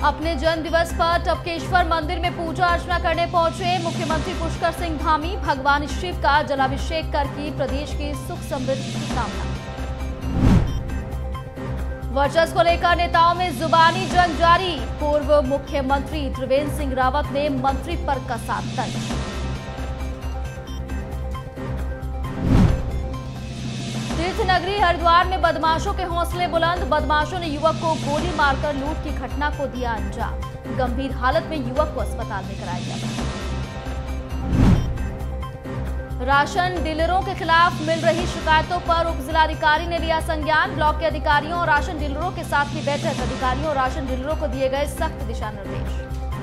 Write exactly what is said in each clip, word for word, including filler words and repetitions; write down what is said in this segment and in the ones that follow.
अपने जन्म दिवस पर टपकेश्वर मंदिर में पूजा अर्चना करने पहुंचे मुख्यमंत्री पुष्कर सिंह धामी। भगवान शिव का जलाभिषेक कर की प्रदेश की सुख समृद्धि की कामना। वर्चस्व को लेकर नेताओं में जुबानी जंग जारी। पूर्व मुख्यमंत्री त्रिवेंद्र सिंह रावत ने मंत्री पर कसा तंज। तीर्थ नगरी हरिद्वार में बदमाशों के हौसले बुलंद। बदमाशों ने युवक को गोली मारकर लूट की घटना को दिया अंजाम। गंभीर हालत में युवक को अस्पताल में कराया गया। राशन डीलरों के खिलाफ मिल रही शिकायतों पर उप जिलाधिकारी ने लिया संज्ञान। ब्लॉक के अधिकारियों और राशन डीलरों के साथ की बैठक। अधिकारियों और राशन डीलरों को दिए गए सख्त दिशा निर्देश।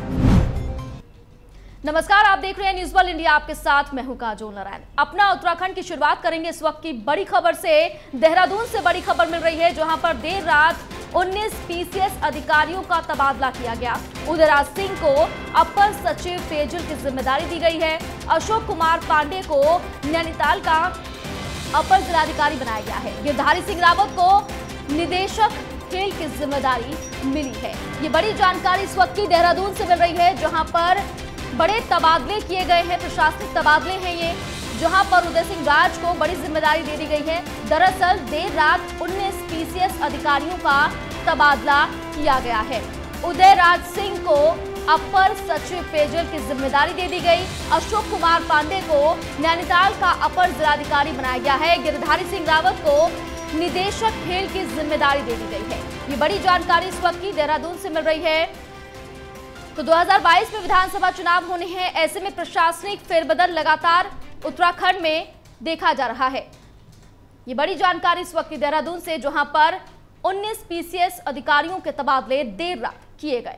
नमस्कार, आप देख रहे हैं न्यूज वर्ल्ड इंडिया, आपके साथ मैं हूं काजोल नारायण। अपना उत्तराखंड की शुरुआत करेंगे इस वक्त की बड़ी खबर से। देहरादून से बड़ी खबर मिल रही है, जहां पर देर रात उन्नीस पीसीएस अधिकारियों का तबादला किया गया। उदयराज सिंह को अपर सचिव पेयजल की जिम्मेदारी दी गई है। अशोक कुमार पांडे को नैनीताल का अपर जिलाधिकारी बनाया गया है। गिरधारी सिंह रावत को निदेशक खेल की जिम्मेदारी मिली है। ये बड़ी जानकारी इस वक्त की देहरादून से मिल रही है, जहां पर बड़े तबादले किए गए हैं। प्रशासनिक तबादले हैं ये, जहां पर उदय सिंह राज को बड़ी जिम्मेदारी दे दी गई है। दरअसल देर रात उन्नीस पीसीएस अधिकारियों का तबादला किया गया है। उदय राज सिंह को अपर सचिव पेयजल की जिम्मेदारी दे दी गई। अशोक कुमार पांडे को नैनीताल का अपर जिलाधिकारी बनाया गया है। गिरधारी सिंह रावत को निदेशक खेल की जिम्मेदारी दे दी गई है। ये बड़ी जानकारी इस वक्त की देहरादून से मिल रही है। तो दो हज़ार बाईस में विधानसभा चुनाव होने हैं, ऐसे में प्रशासनिक फेरबदल लगातार उत्तराखंड में देखा जा रहा है। ये बड़ी जानकारी इस वक्त की देहरादून से, जहां पर उन्नीस पीसीएस अधिकारियों के तबादले देर रात किए गए।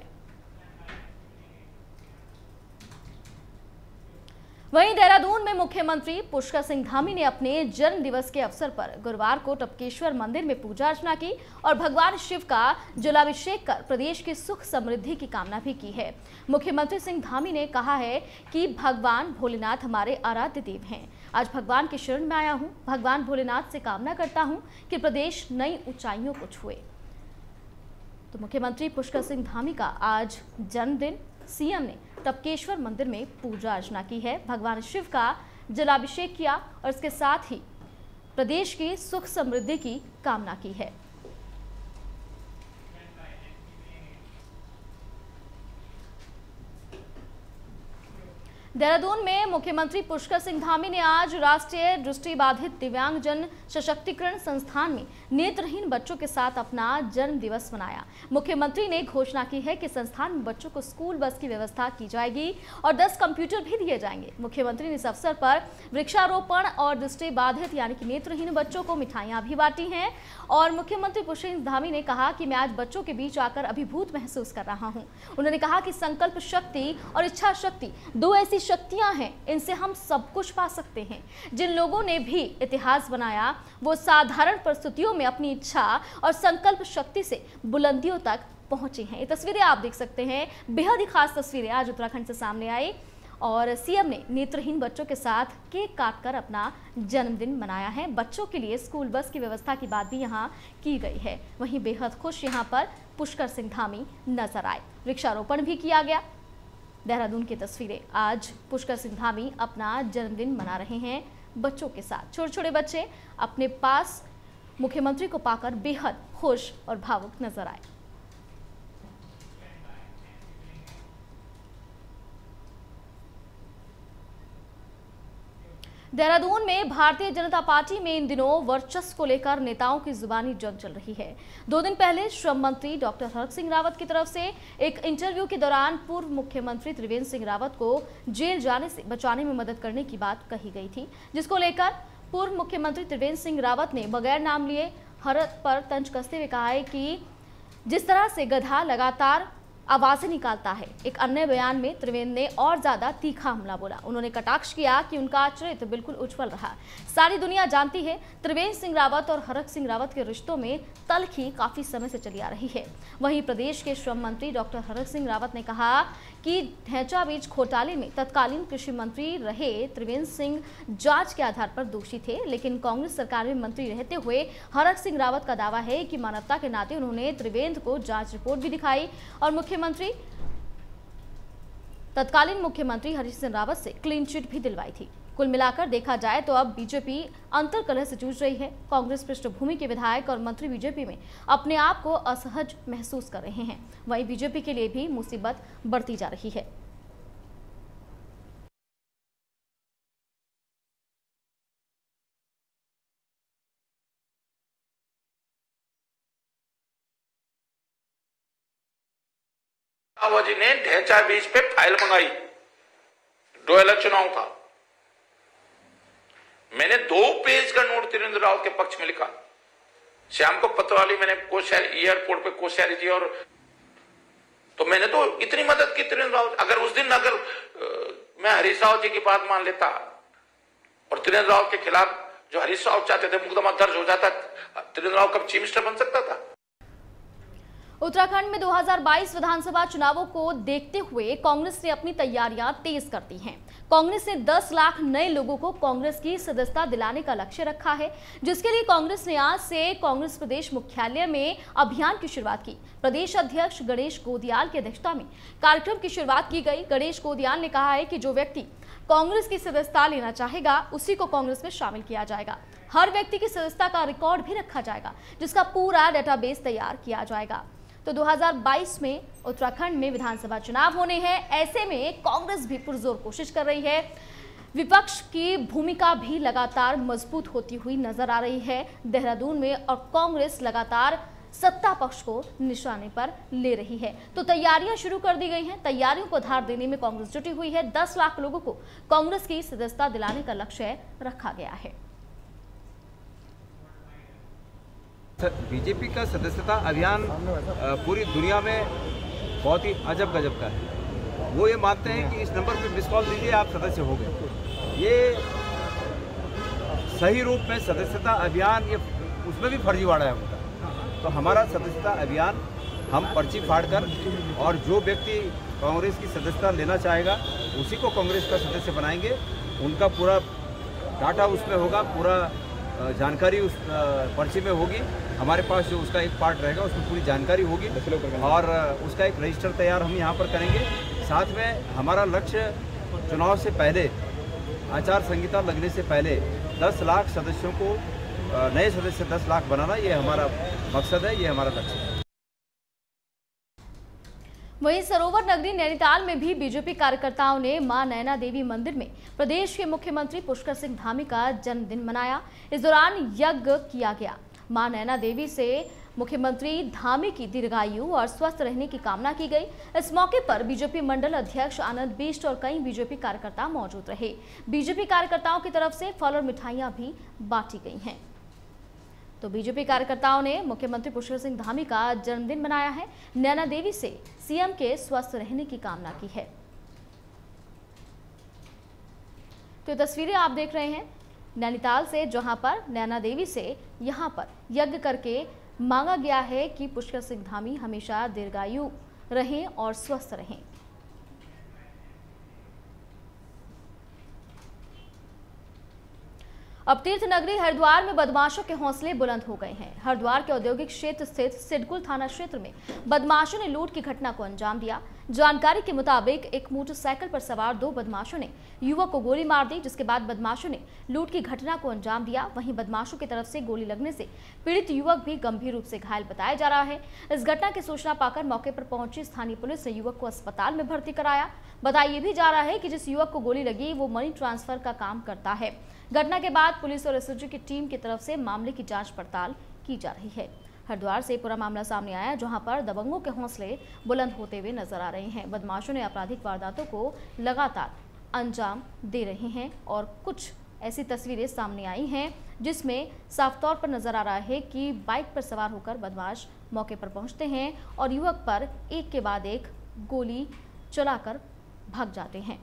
वहीं देहरादून में मुख्यमंत्री पुष्कर सिंह धामी ने अपने जन्म दिवस के अवसर पर गुरुवार को टपकेश्वर मंदिर में पूजा अर्चना की और भगवान शिव का जलाभिषेक कर प्रदेश की सुख समृद्धि की कामना भी की है। मुख्यमंत्री सिंह धामी ने कहा है कि भगवान भोलेनाथ हमारे आराध्य देव हैं। आज भगवान की शरण में आया हूं। भगवान भोलेनाथ से कामना करता हूं कि प्रदेश नई ऊंचाइयों को छुए। तो मुख्यमंत्री पुष्कर सिंह धामी का आज जन्मदिन। सीएम ने टपकेश्वर मंदिर में पूजा अर्चना की है, भगवान शिव का जलाभिषेक किया और इसके साथ ही प्रदेश की सुख समृद्धि की कामना की है। देहरादून में मुख्यमंत्री पुष्कर सिंह धामी ने आज राष्ट्रीय दृष्टिबाधित दिव्यांगजन सशक्तिकरण संस्थान में नेत्रहीन बच्चों के साथ अपना जन्म दिवस मनाया। मुख्यमंत्री ने घोषणा की है कि संस्थान में बच्चों को स्कूल बस की व्यवस्था की जाएगी और दस कंप्यूटर भी दिए जाएंगे। मुख्यमंत्री ने इस अवसर पर वृक्षारोपण और दृष्टिबाधित यानी कि नेत्रहीन बच्चों को मिठाइयां भी बांटी हैं। और मुख्यमंत्री पुष्कर सिंह धामी ने कहा कि मैं आज बच्चों के बीच आकर अभिभूत महसूस कर रहा हूं। उन्होंने कहा कि संकल्प शक्ति और इच्छा शक्ति दो ऐसी शक्तियां हैं, इनसे हम सब कुछ पा सकते हैं। जिन लोगों ने भी इतिहास बनाया वो साधारण परिस्थितियों में अपनी इच्छा और संकल्प शक्ति से बुलंदियों तक पहुंचे हैं। ये तस्वीरें आप देख सकते हैं, बेहद ही खास तस्वीरें आज उत्तराखंड से सामने आई और सीएम ने नेत्रहीन बच्चों के साथ केक काटकर अपना जन्मदिन मनाया है। बच्चों के लिए स्कूल बस की व्यवस्था की बात भी यहाँ की गई है। वहीं बेहद खुश यहाँ पर पुष्कर सिंह धामी नजर आए। वृक्षारोपण भी किया गया। देहरादून की तस्वीरें, आज पुष्कर सिंह धामी अपना जन्मदिन मना रहे हैं बच्चों के साथ। छोटे छोटे बच्चे अपने पास मुख्यमंत्री को पाकर बेहद खुश और भावुक नजर आए। देहरादून में भारतीय जनता पार्टी में इन दिनों वर्चस्व को लेकर नेताओं की जुबानी जंग चल रही है। दो दिन पहले श्रम मंत्री डॉक्टर हरक सिंह रावत की तरफ से एक इंटरव्यू के दौरान पूर्व मुख्यमंत्री त्रिवेंद्र सिंह रावत को जेल जाने से बचाने में मदद करने की बात कही गई थी, जिसको लेकर पूर्व मुख्यमंत्री त्रिवेंद्र सिंह रावत ने बगैर नाम लिए हरक पर तंज कसते हुए कहा है कि जिस तरह से गधा लगातार आवाजें निकालता है। एक अन्य बयान में त्रिवेंद्र ने और ज्यादा तीखा हमला बोला। उन्होंने कटाक्ष किया कि उनका चरित्र बिल्कुल उज्जवल रहा। सारी दुनिया जानती है त्रिवेंद्र सिंह रावत और हरक सिंह रावत के रिश्तों में तल्खी काफी समय से चली आ रही है। वहीं प्रदेश के श्रम मंत्री डॉक्टर हरक सिंह रावत ने कहा कि ढैंचा बीज घोटाले में तत्कालीन कृषि मंत्री रहे त्रिवेंद्र सिंह जांच के आधार पर दोषी थे, लेकिन कांग्रेस सरकार में मंत्री रहते हुए हरक सिंह रावत का दावा है कि मानवता के नाते उन्होंने त्रिवेंद्र को जांच रिपोर्ट भी दिखाई और मुख्य मुख्यमंत्री तत्कालीन मुख्यमंत्री हरीश सिंह रावत से क्लीन चिट भी दिलवाई थी। कुल मिलाकर देखा जाए तो अब बीजेपी अंतर्कलह से जूझ रही है। कांग्रेस पृष्ठभूमि के विधायक और मंत्री बीजेपी में अपने आप को असहज महसूस कर रहे हैं। वहीं बीजेपी के लिए भी मुसीबत बढ़ती जा रही है। जी ने ढेंचा बीच पे फाइल मंगाई, डोयला चुनाव था। मैंने दो पेज का नोट त्रिवेंद्र रावत के पक्ष में लिखा। श्याम को पतवाली मैंने कोश्यारी एयरपोर्ट पे कोश्यारी थी, और तो मैंने तो इतनी मदद की त्रिवेंद्र रावत। अगर उस दिन अगर आ, मैं हरीश रावत जी की बात मान लेता और त्रिवेंद्र रावत के खिलाफ जो हरीश रावत चाहते थे मुकदमा दर्ज हो जाता, त्रिवेंद्र रावत कब चीफ मिनिस्टर बन सकता था? उत्तराखंड में दो हज़ार बाईस विधानसभा चुनावों को देखते हुए कांग्रेस ने अपनी तैयारियां तेज कर दी हैं। कांग्रेस ने दस लाख नए लोगों को कांग्रेस की सदस्यता दिलाने का लक्ष्य रखा है, जिसके लिए कांग्रेस ने आज से कांग्रेस प्रदेश मुख्यालय में अभियान की शुरुआत की। प्रदेश अध्यक्ष गणेश गोदियाल की अध्यक्षता में कार्यक्रम की शुरुआत की गई। गणेश गोदियाल ने कहा है कि जो व्यक्ति कांग्रेस की सदस्यता लेना चाहेगा उसी को कांग्रेस में शामिल किया जाएगा। हर व्यक्ति की सदस्यता का रिकॉर्ड भी रखा जाएगा, जिसका पूरा डेटाबेस तैयार किया जाएगा। तो दो हज़ार बाईस में उत्तराखंड में विधानसभा चुनाव होने हैं। ऐसे में कांग्रेस भी पुरजोर कोशिश कर रही है। विपक्ष की भूमिका भी लगातार मजबूत होती हुई नजर आ रही है देहरादून में, और कांग्रेस लगातार सत्ता पक्ष को निशाने पर ले रही है। तो तैयारियां शुरू कर दी गई हैं। तैयारियों को धार देने में कांग्रेस जुटी हुई है। दस लाख लोगों को कांग्रेस की सदस्यता दिलाने का लक्ष्य रखा गया है। बीजेपी का सदस्यता अभियान पूरी दुनिया में बहुत ही अजब गजब का है। वो ये मानते हैं कि इस नंबर पे मिस कॉल दीजिए आप सदस्य हो गए। ये सही रूप में सदस्यता अभियान, ये उसमें भी फर्जीवाड़ा है उनका। तो हमारा सदस्यता अभियान हम पर्ची फाड़ कर, और जो व्यक्ति कांग्रेस की सदस्यता लेना चाहेगा उसी को कांग्रेस का सदस्य बनाएंगे। उनका पूरा डाटा उसमें होगा, पूरा जानकारी उस पर्ची में होगी। हमारे पास जो उसका एक पार्ट रहेगा उसमें पूरी जानकारी होगी, और उसका एक रजिस्टर तैयार हम यहाँ पर करेंगे। साथ में हमारा लक्ष्य चुनाव से पहले, आचार संहिता लगने से पहले दस लाख सदस्यों को, नए सदस्य दस लाख बनाना, ये हमारा मकसद है, ये हमारा लक्ष्य है। वहीं सरोवर नगरी नैनीताल में भी बीजेपी कार्यकर्ताओं ने मां नैना देवी मंदिर में प्रदेश के मुख्यमंत्री पुष्कर सिंह धामी का जन्मदिन मनाया। इस दौरान यज्ञ किया गया। मां नैना देवी से मुख्यमंत्री धामी की दीर्घायु और स्वस्थ रहने की कामना की गई। इस मौके पर बीजेपी मंडल अध्यक्ष आनंद बिष्ट और कई बीजेपी कार्यकर्ता मौजूद रहे। बीजेपी कार्यकर्ताओं की तरफ से फल और मिठाइयां भी बांटी गई हैं। तो बीजेपी कार्यकर्ताओं ने मुख्यमंत्री पुष्कर सिंह धामी का जन्मदिन मनाया है। नैना देवी से सीएम के स्वस्थ रहने की कामना की है। तो तस्वीरें आप देख रहे हैं नैनीताल से, जहां पर नैना देवी से यहां पर यज्ञ करके मांगा गया है कि पुष्कर सिंह धामी हमेशा दीर्घायु रहें और स्वस्थ रहें। अब तीर्थ नगरी हरिद्वार में बदमाशों के हौसले बुलंद हो गए हैं। हरिद्वार के औद्योगिक क्षेत्र स्थित सिडकुल थाना क्षेत्र में बदमाशों ने लूट की घटना को अंजाम दिया। जानकारी के मुताबिक एक मोटरसाइकिल पर सवार दो बदमाशों ने युवक को गोली मार दी, जिसके बाद बदमाशों ने लूट की घटना को अंजाम दिया। वहीं बदमाशों की तरफ से गोली लगने से पीड़ित युवक भी गंभीर रूप से घायल बताया जा रहा है। इस घटना की सूचना पाकर मौके पर पहुंची स्थानीय पुलिस ने युवक को अस्पताल में भर्ती कराया। बताया भी जा रहा है कि जिस युवक को गोली लगी वो मनी ट्रांसफर का काम करता है। घटना के बाद पुलिस और एसओजी की टीम की तरफ से मामले की जांच पड़ताल की जा रही है। हरिद्वार से पूरा मामला सामने आया, जहां पर दबंगों के हौसले बुलंद होते हुए नजर आ रहे हैं। बदमाशों ने आपराधिक वारदातों को लगातार अंजाम दे रहे हैं और कुछ ऐसी तस्वीरें सामने आई हैं जिसमें साफ तौर पर नजर आ रहा है कि बाइक पर सवार होकर बदमाश मौके पर पहुंचते हैं और युवक पर एक के बाद एक गोली चलाकर भाग जाते हैं।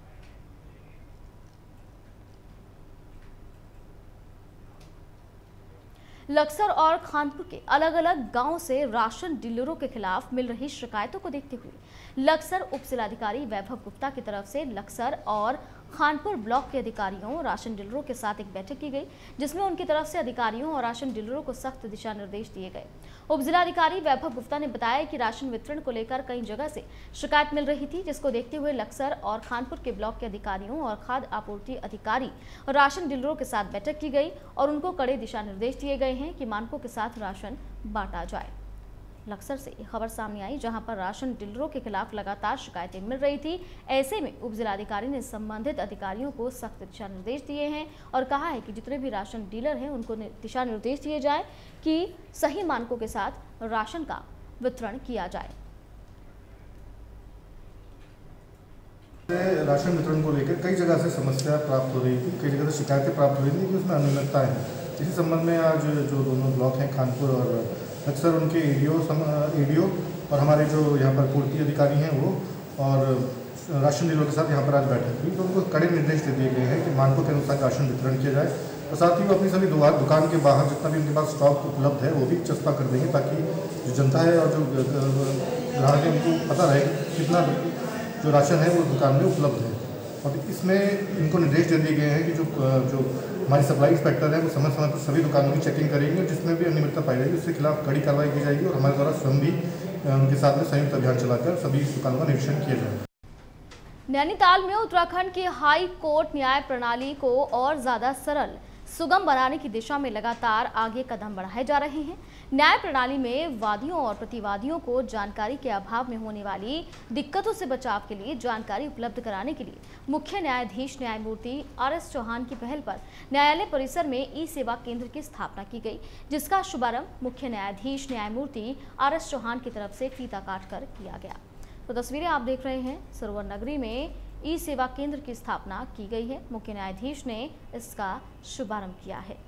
लक्सर और खानपुर के अलग अलग गांव से राशन डीलरों के खिलाफ मिल रही शिकायतों को देखते हुए लक्सर उप जिलाधिकारी वैभव गुप्ता की तरफ से लक्सर और खानपुर ब्लॉक के अधिकारियों और राशन डीलरों के साथ एक बैठक की गई, जिसमें उनकी तरफ से अधिकारियों और राशन डीलरों को सख्त दिशा निर्देश दिए गए। उप जिलाधिकारी वैभव गुप्ता ने बताया कि राशन वितरण को लेकर कई जगह से शिकायत मिल रही थी, जिसको देखते हुए लक्सर और खानपुर के ब्लॉक के अधिकारियों और खाद्य आपूर्ति अधिकारी और राशन डीलरों के साथ बैठक की गई और उनको कड़े दिशा निर्देश दिए गए हैं कि मानकों के साथ राशन बांटा जाए। लक्सर से खबर सामने आई, जहां पर राशन डीलरों के खिलाफ लगातार शिकायतें मिल रही थी। ऐसे में उप जिलाधिकारी ने संबंधित अधिकारियों को सख्त दिशा निर्देश दिए हैं और कहा है कि जितने भी राशन डीलर हैं उनको दिशा निर्देश दिए जाए कि सही मानकों के साथ राशन का वितरण किया जाए। राशन वितरण को लेकर कई जगह से समस्या प्राप्त हो रही थी, कई जगह से शिकायतें प्राप्त हो रही थी कि उसमें अनियमितता है। इसी संबंध में आज जो दोनों ब्लॉक हैं खानपुर और अक्सर उनके एडीओ एडीओ और हमारे जो यहाँ पर पूर्ति अधिकारी हैं वो और राशन डीलरों के साथ यहाँ पर आज बैठक हुई, तो उनको कड़े निर्देश दे दिए गए हैं कि मानकों के अनुसार राशन वितरण किया जाए और साथ ही वो अपनी सभी दुकान के बाहर जितना भी उनके पास स्टॉक उपलब्ध है वो भी चस्पा कर देंगे, ताकि जो जनता है और जो ग्राहक है उनको पता रहे कितना जो राशन है वो दुकान में उपलब्ध है। और इसमें इनको निर्देश दे दिए गए हैं कि जो जो हमारी सप्लाई इंस्पेक्टर है वो समय समय पर सभी दुकानों की चेकिंग करेंगे और जिसमें भी अनियमितता पाई जाएगी उसके खिलाफ कड़ी कार्रवाई की जाएगी और हमारे द्वारा स्वयं भी उनके साथ में संयुक्त अभियान चलाकर सभी दुकानों का निरीक्षण किया जाएगा। नैनीताल में उत्तराखंड की हाई कोर्ट न्याय प्रणाली को और ज्यादा सरल सुगम बनाने की दिशा में लगातार आगे कदम बढ़ाए जा रहे हैं। न्याय प्रणाली में वादियों और प्रतिवादियों को जानकारी के अभाव में होने वाली दिक्कतों से बचाव के लिए जानकारी उपलब्ध कराने के लिए मुख्य न्यायाधीश न्यायमूर्ति आर एस चौहान की पहल पर न्यायालय परिसर में ई सेवा केंद्र की स्थापना की गई, जिसका शुभारंभ मुख्य न्यायाधीश न्यायमूर्ति आर एस चौहान की तरफ से फीता काटकर किया गया। तो तस्वीरें आप देख रहे हैं, सरोवर नगरी में ई सेवा केंद्र की स्थापना की गई है। मुख्य न्यायाधीश ने इसका शुभारंभ किया है।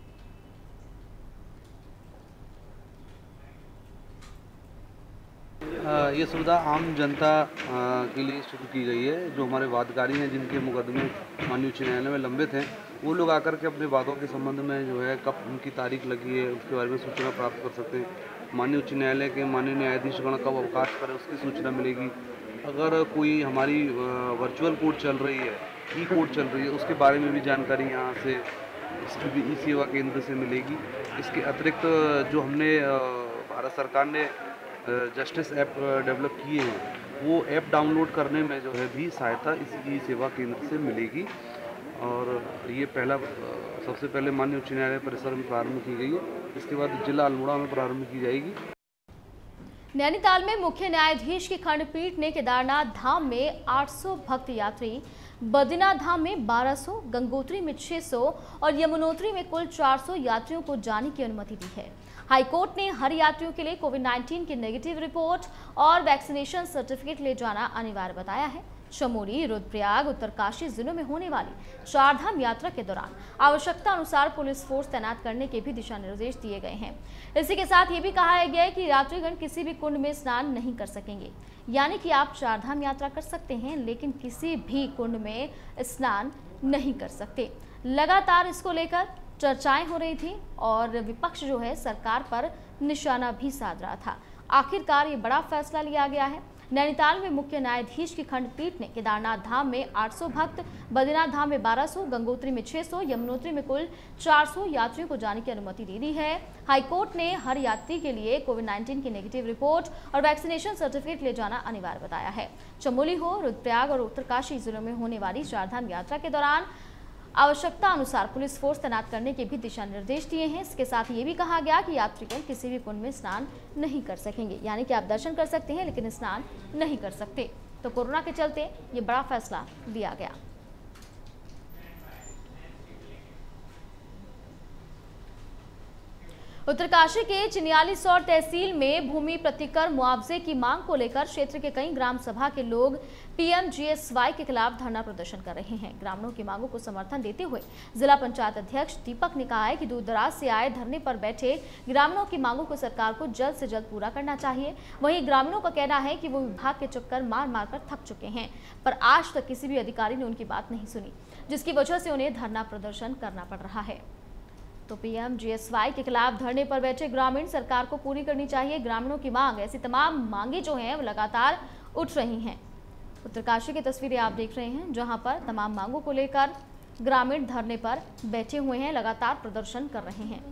ये सुविधा आम जनता के लिए शुरू की गई है। जो हमारे वादकारी हैं, जिनके मुकदमे माननीय उच्च न्यायालय में लंबित हैं, वो लोग आकर के अपने वादों के संबंध में जो है कब उनकी तारीख लगी है उसके बारे में सूचना प्राप्त कर सकते हैं। माननीय उच्च न्यायालय के माननीय न्यायाधीशगण कब अवकाश करें उसकी सूचना मिलेगी। अगर कोई हमारी वर्चुअल कोर्ट चल रही है, ई कोर्ट चल रही है, उसके बारे में भी जानकारी यहाँ से इसकी भी ई सेवा केंद्र से मिलेगी। इसके अतिरिक्त जो हमने भारत सरकार ने जस्टिस ऐप डेवलप किए हैं, वो ऐप डाउनलोड करने में जो है भी सहायता इस ई सेवा केंद्र से मिलेगी। और ये पहला सबसे पहले माननीय उच्च न्यायालय परिसर में प्रारंभ की गई है, इसके बाद जिला अल्मोड़ा में प्रारंभ की जाएगी। नैनीताल में मुख्य न्यायाधीश की खंडपीठ ने केदारनाथ धाम में आठ सौ भक्त यात्री, बद्रीनाथ धाम में बारह सौ, गंगोत्री में छह सौ और यमुनोत्री में कुल चार सौ यात्रियों को जाने की अनुमति दी है। हाईकोर्ट ने हर यात्रियों के लिए कोविड उन्नीस की नेगेटिव रिपोर्ट और वैक्सीनेशन सर्टिफिकेट ले जाना अनिवार्य बताया है। चमोली, रुद्रप्रयाग, उत्तरकाशी जिलों में होने वाली चारधाम यात्रा के दौरान आवश्यकता अनुसार पुलिस फोर्स तैनात करने के भी दिशा निर्देश दिए गए हैं। इसी के साथ ये भी कहा गया है कि यात्रीगण किसी भी कुंड में स्नान नहीं कर सकेंगे, यानी कि आप चारधाम यात्रा कर सकते हैं लेकिन किसी भी कुंड में स्नान नहीं कर सकते। लगातार इसको लेकर चर्चाएं हो रही थी और विपक्ष जो है सरकार पर निशाना भी साध रहा था। आखिरकार ये बड़ा फैसला लिया गया है। नैनीताल में मुख्य न्यायाधीश की खंडपीठ ने केदारनाथ धाम में आठ सौ भक्त, बद्रीनाथ धाम में बारह सौ, गंगोत्री में छह सौ, यमुनोत्री में कुल चार सौ यात्रियों को जाने की अनुमति दे दी है। हाईकोर्ट ने हर यात्री के लिए कोविड उन्नीस की नेगेटिव रिपोर्ट और वैक्सीनेशन सर्टिफिकेट ले जाना अनिवार्य बताया है। चमोली हो, रुद्रप्रयाग और उत्तरकाशी जिलों में होने वाली चारधाम यात्रा के दौरान आवश्यकता अनुसार पुलिस फोर्स तैनात करने के भी दिशा निर्देश दिए हैं। इसके साथ ये भी कहा गया कि यात्रीगण किसी भी कुंड में स्नान नहीं कर सकेंगे, यानी कि आप दर्शन कर सकते हैं लेकिन स्नान नहीं कर सकते। तो कोरोना के चलते ये बड़ा फैसला लिया गया। उत्तरकाशी के चिन्यालीसौर तहसील में भूमि प्रतिकर मुआवजे की मांग को लेकर क्षेत्र के कई ग्राम सभा के लोग पीएमजीएसवाई के खिलाफ धरना प्रदर्शन कर रहे हैं। ग्रामीणों की मांगों को समर्थन देते हुए जिला पंचायत अध्यक्ष दीपक ने कहा है कि दूर दराज से आए धरने पर बैठे ग्रामीणों की मांगों को सरकार को जल्द से जल्द पूरा करना चाहिए। वहीं ग्रामीणों का कहना है कि वो विभाग के चक्कर मार मार कर थक चुके हैं, पर आज तक किसी भी अधिकारी ने उनकी बात नहीं सुनी, जिसकी वजह से उन्हें धरना प्रदर्शन करना पड़ रहा है। तो पीएमजीएसवाई के खिलाफ धरने पर बैठे ग्रामीण सरकार को पूरी करनी चाहिए ग्रामीणों की मांग। ऐसी तमाम मांगे जो हैं वो लगातार उठ रही हैं। उत्तरकाशी की तस्वीरें आप देख रहे हैं, जहां पर तमाम मांगों को लेकर ग्रामीण धरने पर बैठे हुए हैं, लगातार प्रदर्शन कर रहे हैं।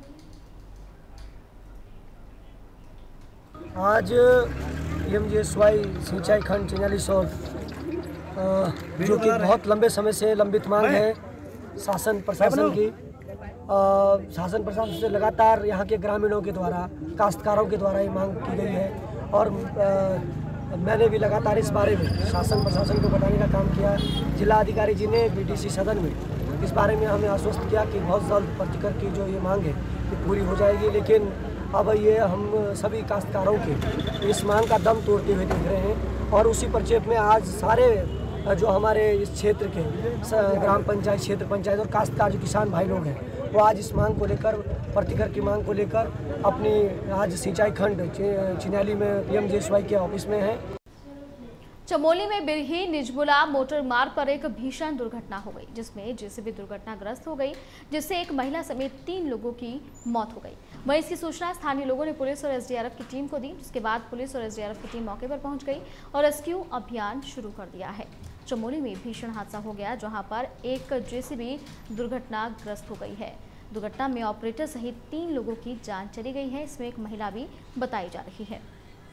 आज पीएमजीएसवाई सिंचाई खंड चिन्याली सौर जो कि बहुत लंबे समय से लंबित मांग है शासन प्रशासन की, आ, शासन प्रशासन से लगातार यहाँ के ग्रामीणों के द्वारा, काश्तकारों के द्वारा ये मांग की गई है। और आ, मैंने भी लगातार इस बारे में शासन प्रशासन को बताने का काम किया। जिला अधिकारी जी ने बीडीसी सदन में इस बारे में हमें आश्वस्त किया कि बहुत जल्द पर्टिकर की जो ये मांग है ये पूरी हो जाएगी। लेकिन अब ये हम सभी काश्तकारों के इस मांग का दम तोड़ते हुए देख रहे हैं। और उसी परिचय में आज सारे जो हमारे इस क्षेत्र के ग्राम पंचायत, क्षेत्र पंचायत और काश्तकार जो किसान भाई लोग हैं, वो आज इस मांग को लेकर, पर्टिकर की मांग को लेकर अपनी आज सिंचाई खंड चिन्याली में पीएमजीएसवाई के ऑफिस में हैं। चमोली में बिरही निजमुला मोटर मार्ग पर एक भीषण दुर्घटना हो गई, जिसमें जेसीबी दुर्घटनाग्रस्त हो गई, जिससे एक महिला समेत तीन लोगों की मौत हो गई। वहीं इसकी सूचना स्थानीय लोगों ने पुलिस और एसडीआरएफ की टीम को दी, जिसके बाद पुलिस और एसडीआरएफ की टीम मौके पर पहुंच गई और रेस्क्यू अभियान शुरू कर दिया है। चमोली में भीषण हादसा हो गया, जहां पर एक जेसीबी दुर्घटनाग्रस्त हो गई है। दुर्घटना में ऑपरेटर सहित तीन लोगों की जान चली गई है। इसमें एक महिला भी बताई जा रही है।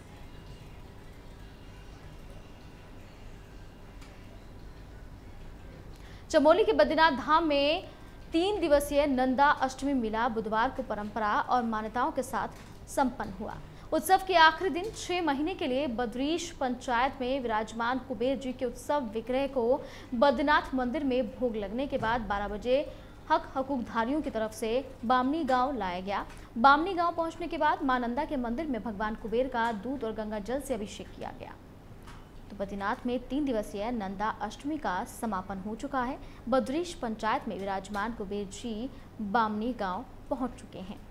चमोली के बद्रीनाथ धाम में तीन दिवसीय नंदा अष्टमी मेला बुधवार को परंपरा और मान्यताओं के साथ संपन्न हुआ। उत्सव के आखिरी दिन छह महीने के लिए बद्रीश पंचायत में विराजमान कुबेर जी के उत्सव विग्रह को बद्रीनाथ मंदिर में भोग लगने के बाद बारह बजे हक हकूकधारियों की तरफ से बामनी गांव लाया गया। बामनी गांव पहुंचने के बाद मां नंदा के मंदिर में भगवान कुबेर का दूध और गंगा जल से अभिषेक किया गया। तो बद्रीनाथ में तीन दिवसीय नंदा अष्टमी का समापन हो चुका है। बद्रीश पंचायत में विराजमान कुबेर जी बामनी गांव पहुंच चुके हैं।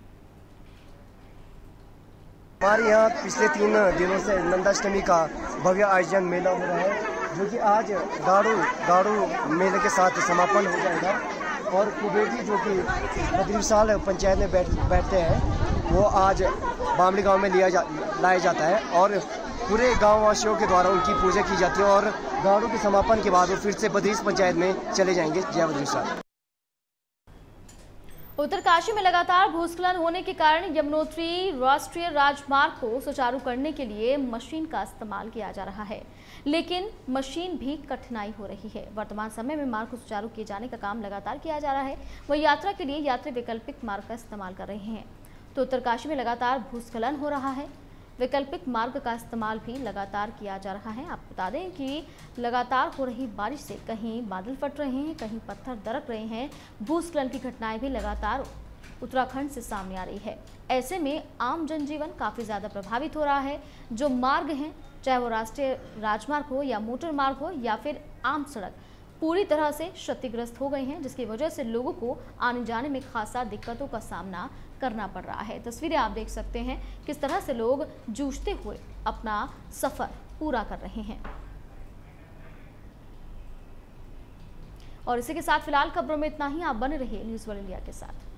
हमारे यहाँ पिछले तीन दिनों से नंदाष्टमी का भव्य आयोजन मेला हो रहा है, जो कि आज गाड़ू गाड़ू मेले के साथ समापन हो जाएगा। और कुबेर जी जो कि बद्रीसाल पंचायत में बैठ बैठते हैं, वो आज बामनी गांव में लिया जा लाया जाता है और पूरे गांव वासियों के द्वारा उनकी पूजा की जाती है। और गाड़ू के समापन के बाद वो फिर से बद्रीश पंचायत में चले जाएंगे। जय बद्रीसाल। उत्तरकाशी में लगातार भूस्खलन होने के कारण यमुनोत्री राष्ट्रीय राजमार्ग को सुचारू करने के लिए मशीन का इस्तेमाल किया जा रहा है, लेकिन मशीन भी कठिनाई हो रही है। वर्तमान समय में मार्ग को सुचारू किए जाने का काम लगातार किया जा रहा है। वह यात्रा के लिए यात्री वैकल्पिक मार्ग का इस्तेमाल कर रहे हैं। तो उत्तरकाशी में लगातार भूस्खलन हो रहा है, वैकल्पिक मार्ग का इस्तेमाल भी लगातार किया जा रहा है। आपको बता दें कि लगातार हो रही बारिश से कहीं बादल फट रहे हैं, कहीं पत्थर दरक रहे हैं। भूस्खलन की घटनाएं भी लगातार उत्तराखंड से सामने आ रही है। ऐसे में आम जनजीवन काफ़ी ज़्यादा प्रभावित हो रहा है। जो मार्ग हैं, चाहे वो राष्ट्रीय राजमार्ग हो या मोटर मार्ग हो या फिर आम सड़क, पूरी तरह से क्षतिग्रस्त हो गए हैं, जिसकी वजह से लोगों को आने जाने में खासा दिक्कतों का सामना करना पड़ रहा है। तस्वीरें आप देख सकते हैं किस तरह से लोग जूझते हुए अपना सफर पूरा कर रहे हैं। और इसी के साथ फिलहाल खबरों में इतना ही। आप बने रहिए न्यूज़ वर्ल्ड इंडिया के साथ।